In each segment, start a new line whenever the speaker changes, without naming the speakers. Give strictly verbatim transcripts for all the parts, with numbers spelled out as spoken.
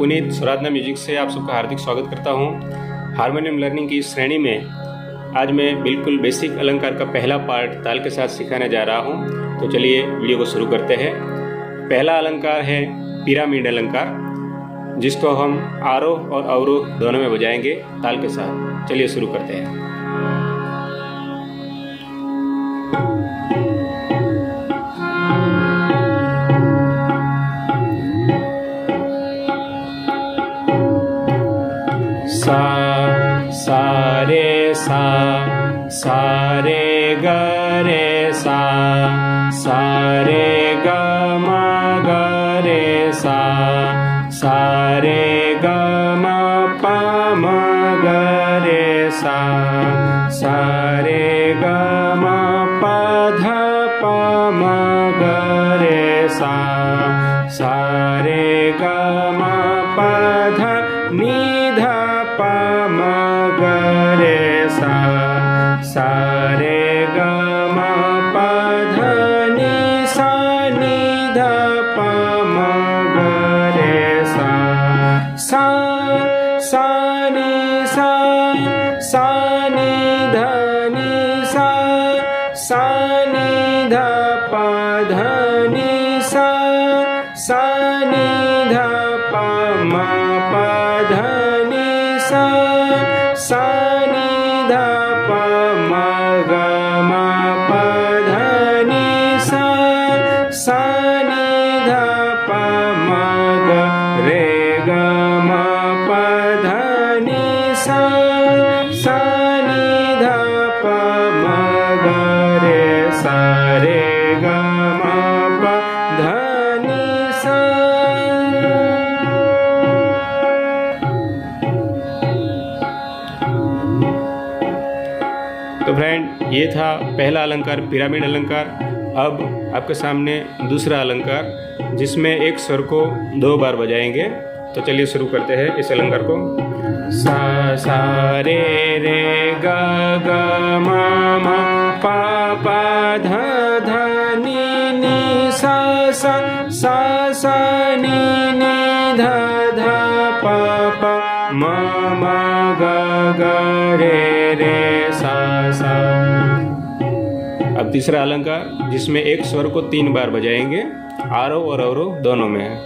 Puneet स्वराधना music से आप सबका हार्दिक स्वागत करता हूं। हारमोनियम लर्निंग की इस श्रेणी में आज मैं बिल्कुल बेसिक अलंकार का पहला पार्ट ताल के साथ सिखाने जा रहा हूं। तो चलिए वीडियो को शुरू करते हैं। पहला अलंकार है पिरामिड अलंकार, जिसको हम आरोह और अवरोह दोनों में बजाएंगे ताल के साथ। चलिए शुरू करते हैं। सा सा रे सा सा रे ग रे सा सा रे ग म ग रे सा सा रे ग म प म ग रे सा सा रे ग म प ध प म ग रे सा सा रे ग म प ध नि ध प म ग रे सा सा रे ग म प ध नि सा नि ध प म ग रे सा सा सा नि सा सा नि ध नि सा सा नि ध प ध नि सा सा नि ध प म प ध नि सा सा नि ध प म ग म प ध नि सा सा नि ध प म ग रे ग म प ध नि सा सा नि ध प म ग रे सा रे ग म प ध नि सा। तो फ्रेंड, ये था पहला अलंकार पिरामिड अलंकार। अब आपके सामने दूसरा अलंकार, जिसमें एक स्वर को दो बार बजाएंगे। तो चलिए शुरू करते हैं इस अलंकार को। सा सा रे रे ग ग म म प प ध ध नि नि सा सा सा सा नि नि ध ध प प म म ग ग रे रे सा सा। अब तीसरा अलंकार, जिसमें एक स्वर को तीन बार बजाएंगे, आरोह और अवरोह दोनों में है।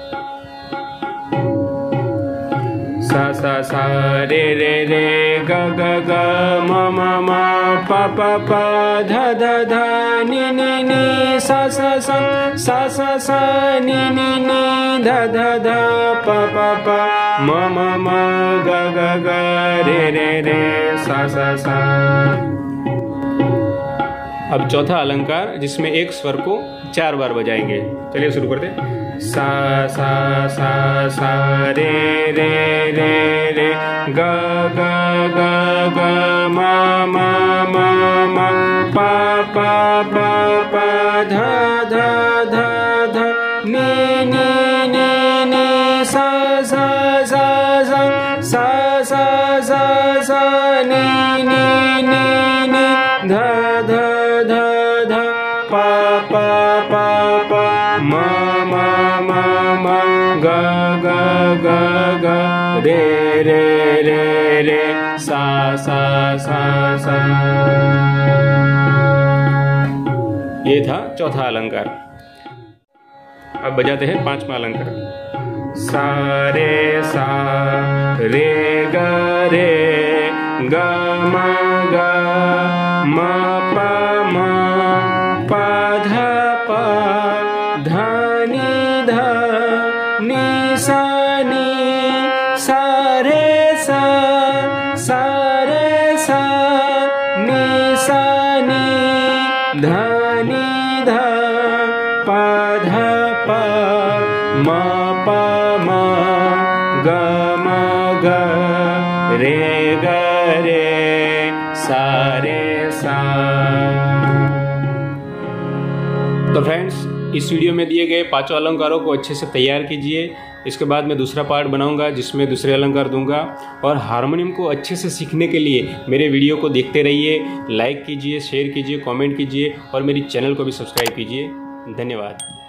सा सा सा रे रे रे ग ग ग म म म प प प ध ध ध नि नि नि सा सा सा सा सा सा नि नि नि ध ध ध प प प म म म ग ग ग रे रे रे सा सा सा। अब चौथा अलंकार, जिसमें एक स्वर को चार बार बजाएंगे। चलिए शुरू करते हैं। सा सा सा सा रे रे रे रे ग ग ग ग म म म म प प प प ध ध ध ध नि नि नि नि सा सा सा सा सा सा सा सा नि नि नि नि ध ध ध ध प प प प म म म म ग ग ग ग रे रे रे रे सा सा सा सा। ये था चौथा अलंकार। अब बजाते हैं पांचवा अलंकार। सा रे सा रे ग रे ग म ग म प म प ध प ध नि ध नि सा नि सा रे सा सा रे सा नि सा नि ध नि ध प ध प म प म ग म ग रे ग रे सा रे सा। तो फ्रेंड्स, इस वीडियो में दिए गए पांचों अलंकारों को अच्छे से तैयार कीजिए। इसके बाद मैं दूसरा पार्ट बनाऊंगा, जिसमें दूसरे अलंकार दूंगा। और हारमोनियम को अच्छे से सीखने के लिए मेरे वीडियो को देखते रहिए, लाइक कीजिए, शेयर कीजिए, कमेंट कीजिए और मेरी चैनल को भी सब्सक्राइब कीजिए। धन्यवाद।